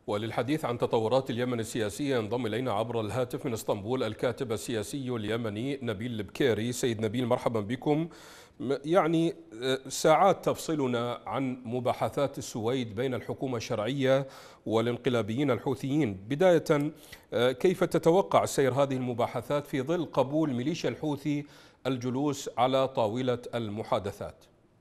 وللحديث عن تطورات اليمن السياسية ينضم إلينا عبر الهاتف من اسطنبول الكاتب السياسي اليمني نبيل البكيري. سيد نبيل، مرحبا بكم. يعني ساعات تفصلنا عن مباحثات السويد بين الحكومة الشرعية والانقلابيين الحوثيين. بداية، كيف تتوقع سير هذه المباحثات في ظل قبول ميليشيا الحوثي الجلوس على طاولة المحادثات؟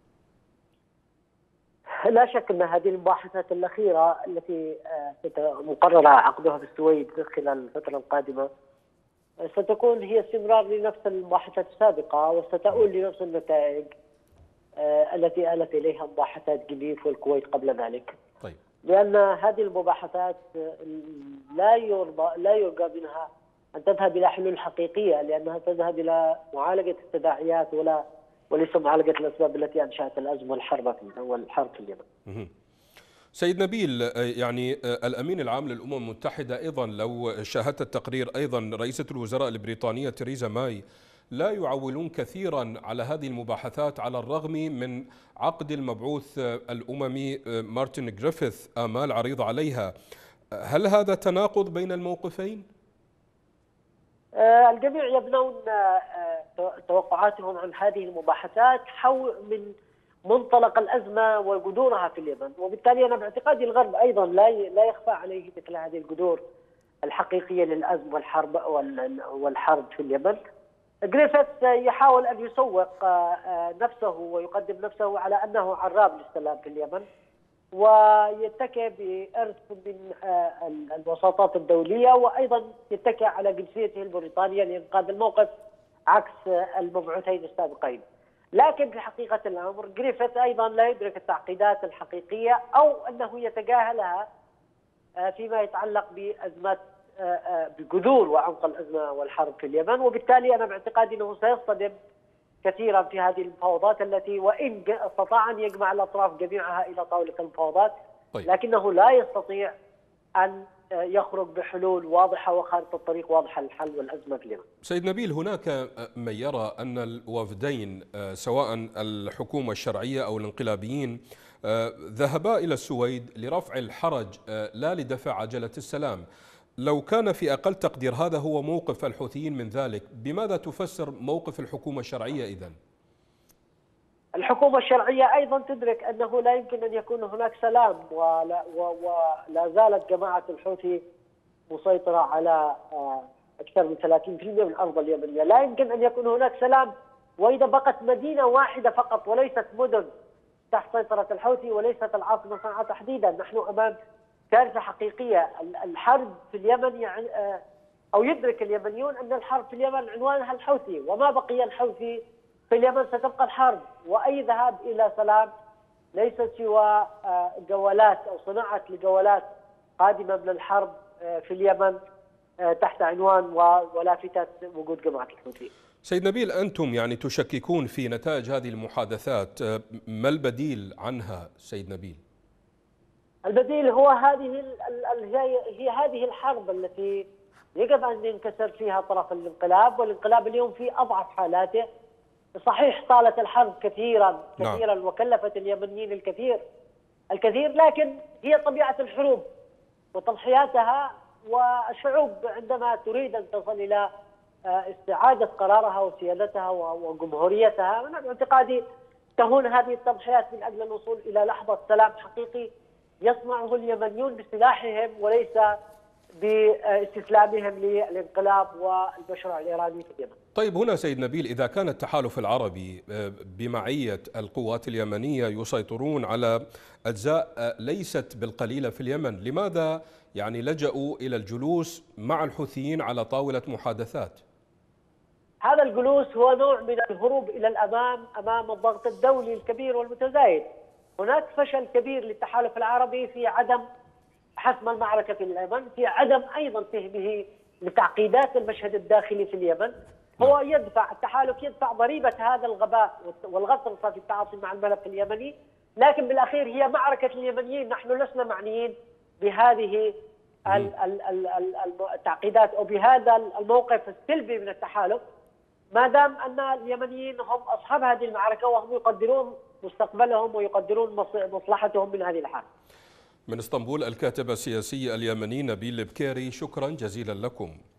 لا شك أن هذه المباحثات الأخيرة التي مقرر عقدها في السويد خلال الفترة القادمة ستكون هي استمرار لنفس المباحثات السابقة، وستؤول لنفس النتائج التي آلت إليها مباحثات جنيف والكويت قبل ذلك. طيب. لأن هذه المباحثات لا يرجى منها أن تذهب إلى حلول حقيقية، لأنها تذهب إلى معالجة التداعيات وليس معالجة الأسباب التي أنشأت الأزمة والحرب في اليمن. سيد نبيل، يعني الأمين العام للأمم المتحدة أيضا، لو شاهدت التقرير أيضا، رئيسة الوزراء البريطانية تريزا ماي لا يعولون كثيرا على هذه المباحثات على الرغم من عقد المبعوث الأممي مارتن غريفيث آمال عريضة عليها. هل هذا تناقض بين الموقفين؟ الجميع يبنون توقعاتهم عن هذه المباحثات من منطلق الأزمة وجذورها في اليمن، وبالتالي أنا باعتقادي الغرب أيضا لا يخفى عليه مثل هذه الجذور الحقيقية للأزمة والحرب في اليمن. غريفيث يحاول أن يسوق نفسه ويقدم نفسه على أنه عراب للسلام في اليمن، ويتكئ بإرث من الوساطات الدولية، وأيضا يتكئ على جنسيته البريطانية لإنقاذ الموقف عكس المبعوثين السابقين. لكن في حقيقة الأمر غريفيث أيضا لا يدرك التعقيدات الحقيقية أو أنه يتجاهلها فيما يتعلق بأزمة بجذور وعمق الأزمة والحرب في اليمن، وبالتالي أنا باعتقادي أنه سيصطدم كثيرا في هذه المفاوضات التي وإن استطاع أن يجمع الأطراف جميعها إلى طاولة المفاوضات، لكنه لا يستطيع أن يخرج بحلول واضحة وخارطة الطريق واضحة للحل والأزمة في اليمن. سيد نبيل، هناك من يرى أن الوفدين سواء الحكومة الشرعية أو الانقلابيين ذهبا إلى السويد لرفع الحرج لا لدفع عجلة السلام. لو كان في أقل تقدير هذا هو موقف الحوثيين من ذلك، بماذا تفسر موقف الحكومة الشرعية إذن؟ الحكومة الشرعية أيضا تدرك أنه لا يمكن أن يكون هناك سلام، ولا زالت جماعة الحوثي مسيطرة على أكثر من 30% من الأرض اليمنية. لا يمكن أن يكون هناك سلام وإذا بقت مدينة واحدة فقط وليست مدن تحت سيطرة الحوثي، وليست العاصمة صنعاء تحديدا. نحن أمام كارثة حقيقية. الحرب في اليمن أو يدرك اليمنيون أن الحرب في اليمن عنوانها الحوثي، وما بقي الحوثي في اليمن ستبقى الحرب، وأي ذهاب إلى سلام ليست سوى جولات أو صناعة لجولات قادمة من الحرب في اليمن تحت عنوان ولافتة وجود جماعة الحوثي. سيد نبيل، أنتم يعني تشككون في نتائج هذه المحادثات، ما البديل عنها سيد نبيل؟ البديل هو هي هذه الحرب التي يجب أن ينكسر فيها طرف الانقلاب، والانقلاب اليوم في أضعف حالاته. صحيح طالت الحرب كثيرا وكلفت اليمنيين الكثير، لكن هي طبيعة الحروب وتضحياتها، والشعوب عندما تريد أن تصل إلى استعادة قرارها وسيادتها وجمهوريتها، أنا باعتقادي تهون هذه التضحيات من أجل الوصول إلى لحظة سلام حقيقي يصنعه اليمنيون بسلاحهم وليس باستسلامهم للانقلاب والمشروع الإيراني في اليمن. طيب، هنا سيد نبيل، إذا كان التحالف العربي بمعية القوات اليمنية يسيطرون على أجزاء ليست بالقليلة في اليمن، لماذا يعني لجأوا إلى الجلوس مع الحوثيين على طاولة محادثات؟ هذا الجلوس هو نوع من الهروب إلى الأمام أمام الضغط الدولي الكبير والمتزايد. هناك فشل كبير للتحالف العربي في عدم حسم المعركة في اليمن، في عدم أيضا فهمه لتعقيدات المشهد الداخلي في اليمن. هو التحالف يدفع ضريبة هذا الغباء والغطرسة في التعاطي مع الملف اليمني، لكن بالأخير هي معركة اليمنيين. نحن لسنا معنيين بهذه التعقيدات أو بهذا الموقف السلبي من التحالف، ما دام أن اليمنيين هم أصحاب هذه المعركة وهم يقدرون مستقبلهم ويقدرون مصلحتهم من هذه الحرب. من اسطنبول الكاتب السياسي اليمني نبيل بكيري، شكرا جزيلا لكم.